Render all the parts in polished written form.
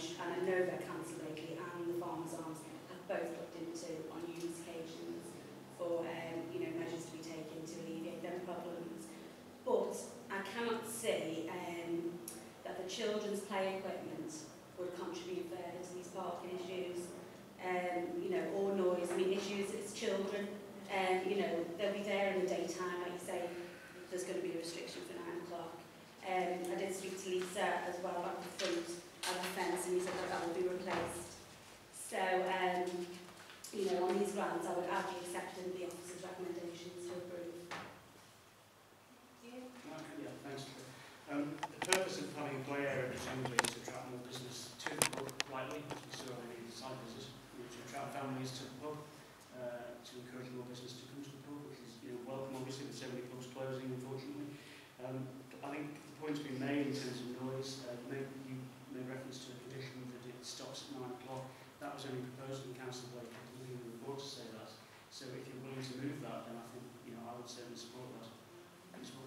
and I know they're cancelled lately, and the Farmers Arms have both looked into on numerous occasions for you know, measures to be taken to alleviate them problems. But I cannot see that the children's play equipment would contribute further to these parking issues, you know, or noise. I mean, issues as children, you know, they'll be there in the daytime, like you say, there's going to be a restriction for 9 o'clock. I did speak to Lisa as well about the front of the fence, and he said that that will be replaced. So, you know, on these grounds, I would argue accepting the officer's recommendations to approve. Yeah, thanks. The purpose of having a play area presumably is to attract more business to the pub, rightly, as we saw already in the site visits, to attract families to the pub, to encourage more business to come to the pub, which is, you know, welcome obviously with so many pubs closing, unfortunately. I think the point's been made in terms of noise. You made reference to a condition that it stops at 9 o'clock. That was only proposed in council by the report to say that. So if you're willing to move that, then I think, you know, I would certainly support that as well.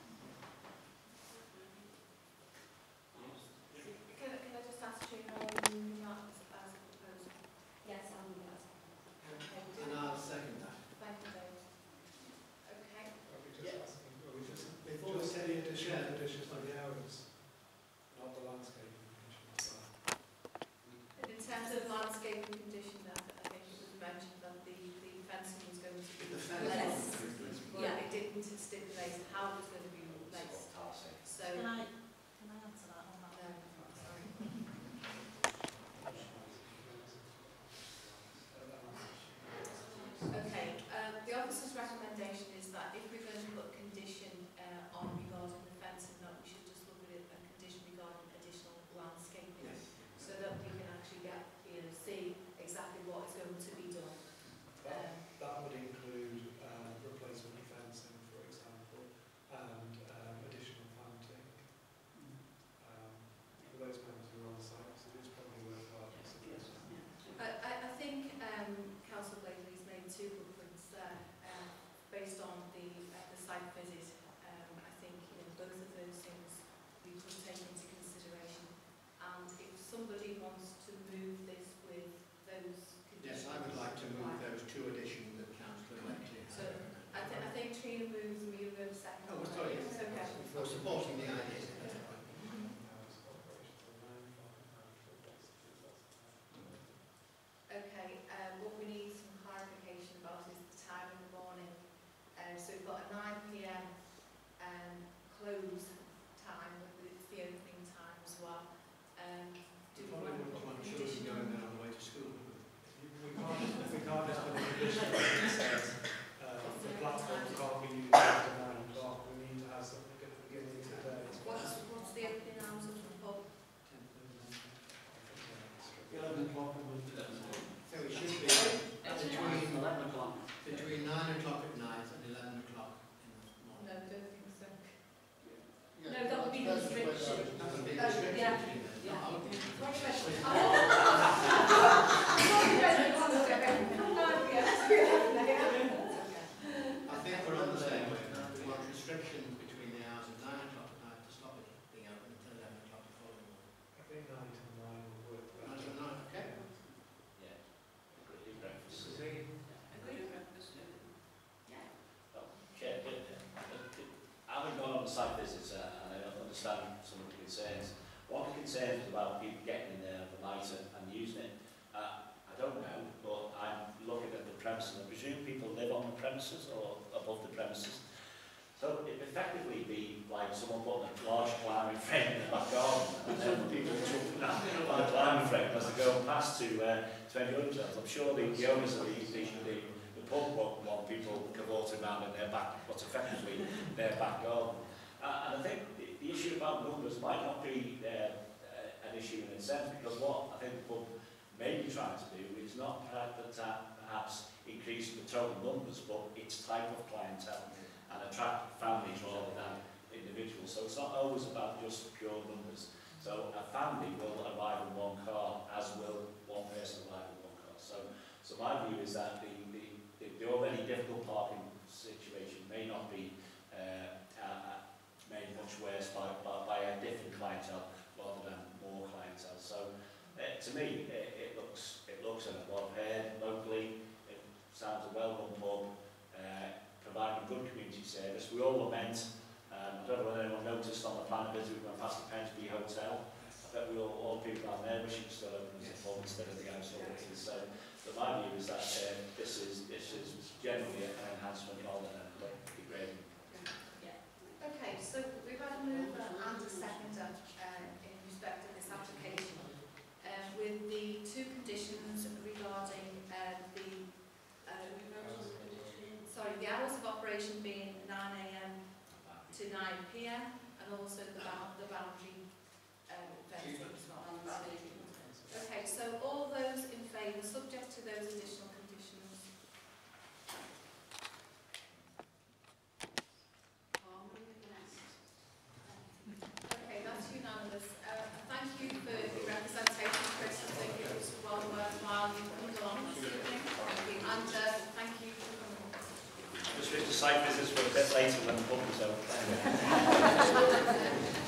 Can I just ask Treena, are you moving that as proposed? Yes, I'll move that. And I'll second that. Thank you, David. Okay. Before we say the additional conditions for the hours, not the landscaping conditions. In terms of landscaping condition, I think it was mentioned that the fencing was going to be replaced. Well, it didn't stipulate how it was going to be replaced. So Can I answer that on that? no, sorry. Okay, the officer's recommendation is that if we're going to put a condition on regarding the fencing, that we should just look at a condition regarding additional landscaping, so that we can actually get, you know, see exactly what is going to be done. That would include replacement of fencing, for example, and additional planting. For those members who are on site, so it is probably worthwhile consideration. I think Councillor Blakely's made 2 good points there. Based on the site visit, I think, you know, both of those things we could take into consideration. And if somebody wants to move this with those conditions, Yes, I would like to move those 2 additions that Councillor Blakely has. So I think Treena moves and we will second. Oh, sorry. It's okay. For supporting the idea. Okay, what we need some clarification about is the time in the morning. So we've got a 9 p.m. Close time, but it's the opening time as well. Do we Probably wouldn't want children going there on the way to school. We can't just put a condition that says the platform can't be used after 9 o'clock. We need to have something at the beginning of the day. What's the opening hours of the pub? 11 o'clock would be So it should be between 11 o'clock. between 9 o'clock at night and 11 o'clock in the No, morning. I don't think so. No, that would be the restriction. That would be Yeah. restricted. Yeah. Not open. I think we're on the same way. We want restrictions between the hours of 9 o'clock at night to stop it being open until 11 o'clock the following morning. I think 9 till 9 will work 9 better. till 9, okay? Yeah. Agree breakfast. Agree breakfast. Yeah. Having gone on the site visits and I understand some of the concerns, what are the concerns about people getting in there overnight and using it? I don't know, but I'm looking at the premises. I presume people live on the premises or above the premises. So it would effectively be like someone putting a large climbing frame in the back garden and then people jumping out on the climbing frame as they go past to enjoy themselves. I'm sure the owners of the pub won't want people cavorting around in their back, what's effectively their back garden. And I think the issue about numbers might not be an issue in a sense, because what I think the pub may be trying to do is not perhaps increase the total numbers, but its type of clientele and attract families rather than individuals. So it's not always about just pure numbers. So a family will arrive in one car, as will one person arrive in one car. So my view is that the already difficult parking situation may not be made much worse by a different clientele rather than more clientele. So To me, it looks and what I've heard locally, it sounds a well-run pub, providing a good community service. We all lament, I don't know whether anyone noticed on the plan visit we went past the Pensby Hotel. I bet we all people down there wish it was still open as a pub instead of the council. So, but my view is that this is generally an enhancement rather than a degrading. Okay, so we've had a mover and a seconder in respect of this application, with the two conditions regarding the hours of operation being 9 AM to 9 PM, and also the boundary fencing as well. Okay, so all those in favour, subject to those additional conditions? Okay, that's unanimous. Thank you for your representation, Chris. I think it was well worthwhile you coming along this evening. And thank you for coming. Just the site visits were a bit later when the pub was open.